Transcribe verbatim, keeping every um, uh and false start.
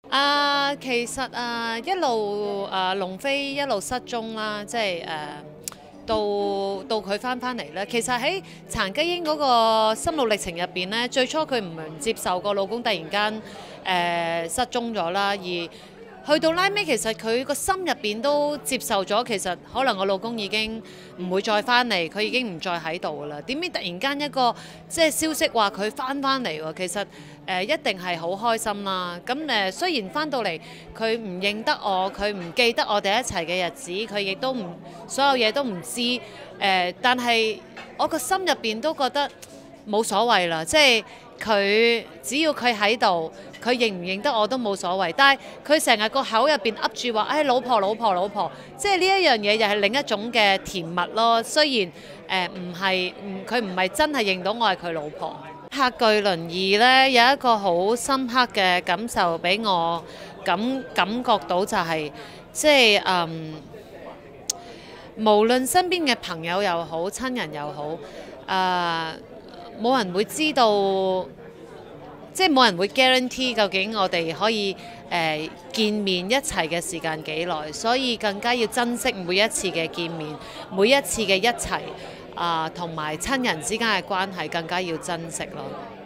啊，其實啊，一路啊龍飛一路失蹤啦，即係誒、啊、到到佢翻翻嚟咧。其實喺殘雞英嗰個心路歷程入邊咧，最初佢唔係唔接受個老公突然間誒、呃、失蹤咗啦，而去到拉尾，其實佢個心入邊都接受咗，其實可能我老公已經唔會再翻嚟，佢已經唔再喺度啦。點知突然間一個即係消息話佢翻翻嚟喎，其實誒、呃、一定係好開心啦。咁誒、呃、雖然翻到嚟佢唔認得我，佢唔記得我哋一齊嘅日子，佢亦都唔所有嘢都唔知誒、呃，但係我個心入邊都覺得冇所謂啦，即係佢只要佢喺度。佢認唔認得我都冇所謂，但係佢成日個口入邊噏住話，誒、哎、老婆老婆老婆，即係呢一樣嘢又係另一種嘅甜蜜咯。雖然誒唔係，唔佢唔係真係認到我係佢老婆。拍巨輪二呢，有一個好深刻嘅感受俾我感感覺到就係、是，即係嗯，無論身邊嘅朋友又好，親人又好，誒、呃、冇人會知道。即係冇人會 guarantee 究竟我哋可以誒、呃、見面一齊嘅時間幾耐，所以更加要珍惜每一次嘅見面，每一次嘅一齊啊，同埋親人之間嘅關係更加要珍惜咯。